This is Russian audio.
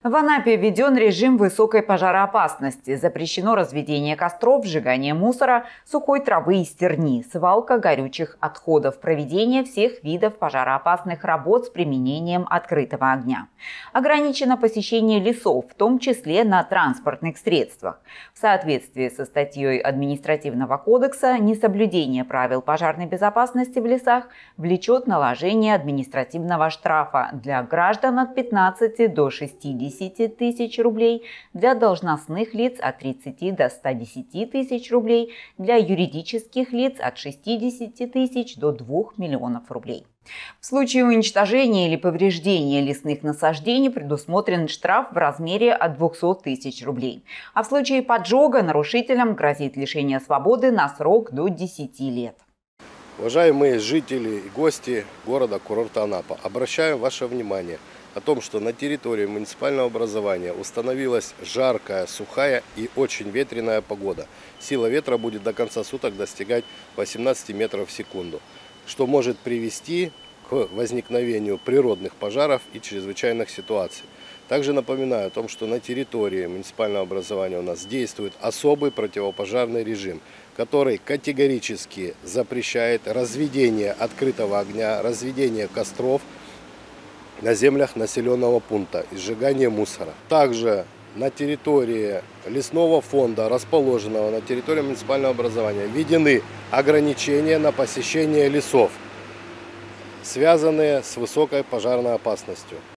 В Анапе введен режим высокой пожароопасности. Запрещено разведение костров, сжигание мусора, сухой травы и стерни, свалка горючих отходов, проведение всех видов пожароопасных работ с применением открытого огня. Ограничено посещение лесов, в том числе на транспортных средствах. В соответствии со статьей Административного кодекса несоблюдение правил пожарной безопасности в лесах влечет наложение административного штрафа для граждан от 15 до 60 тысяч рублей, для должностных лиц от 30 до 110 тысяч рублей, для юридических лиц от 60 тысяч до 2 миллионов рублей. В случае уничтожения или повреждения лесных насаждений предусмотрен штраф в размере от 200 тысяч рублей. А в случае поджога нарушителям грозит лишение свободы на срок до 10 лет. Уважаемые жители и гости города-курорта Анапа, обращаю ваше внимание о том, что на территории муниципального образования установилась жаркая, сухая и очень ветреная погода. Сила ветра будет до конца суток достигать 18 метров в секунду, что может привести к возникновению природных пожаров и чрезвычайных ситуаций. Также напоминаю о том, что на территории муниципального образования у нас действует особый противопожарный режим, который категорически запрещает разведение открытого огня, разведение костров на землях населенного пункта и сжигание мусора. Также на территории лесного фонда, расположенного на территории муниципального образования, введены ограничения на посещение лесов, связанные с высокой пожарной опасностью.